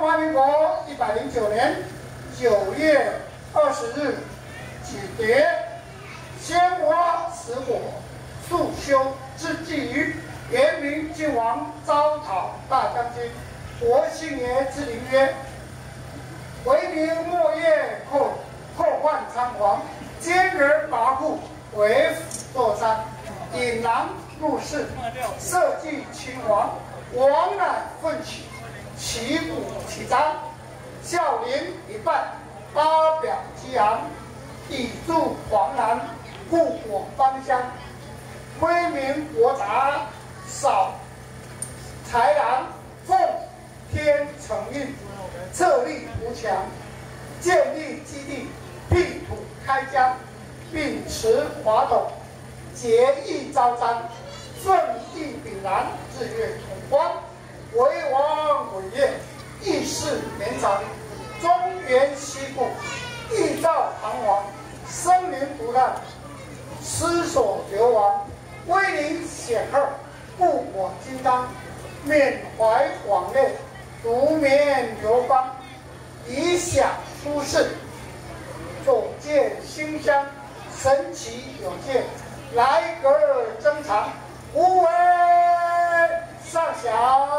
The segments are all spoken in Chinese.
中华民国109年9月20日举节，鲜花始火，速修之际于元明郡王招讨大将军国姓爷之灵曰：“为民莫业寇患仓皇，兼而跋扈，为辅作战，引狼入室，社稷亲王，王乃奋起，旗鼓齐张，孝陵一半，八表激昂，以助黄南，护我邦乡。威名国达，扫豺狼，奉天承运，策立吴墙，建立基地，辟土开疆，秉持华斗，节义昭彰，奋意炳然，日月同光，为王伟业，义士绵长，中原西部，义兆堂皇，生灵涂炭，失所流亡，威灵显赫，故我金刚，缅怀往类，独眠流芳，以享舒适，走见馨香，神奇有见，来格珍藏，无为上享。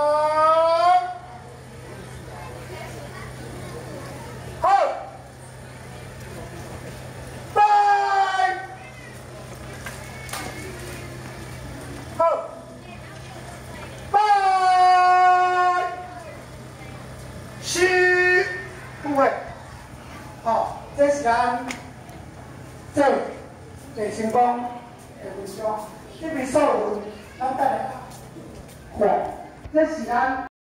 好，拜，好，拜，西，诸位，好，这是咱这成功的文章，这边所有咱带来，嚯，这是咱。